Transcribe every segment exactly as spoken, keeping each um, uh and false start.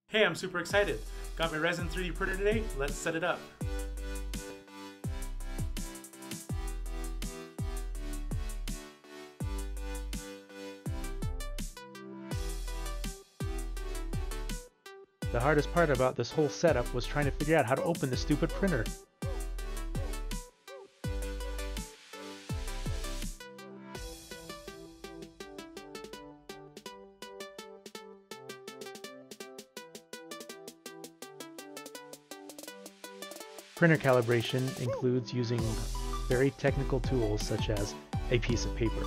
Hey, I'm super excited. Got my resin three D printer today, let's set it up. The hardest part about this whole setup was trying to figure out how to open the stupid printer. Printer calibration includes using very technical tools such as a piece of paper.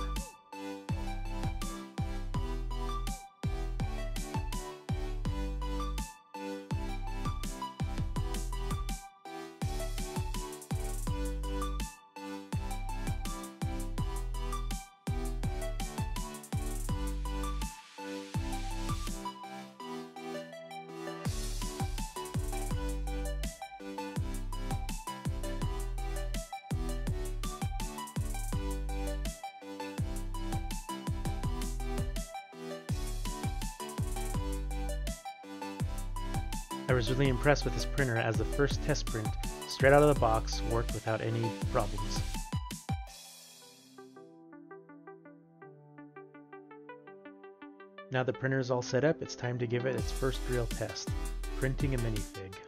I was really impressed with this printer as the first test print, straight out of the box, worked without any problems. Now the printer is all set up, it's time to give it its first real test, printing a minifig.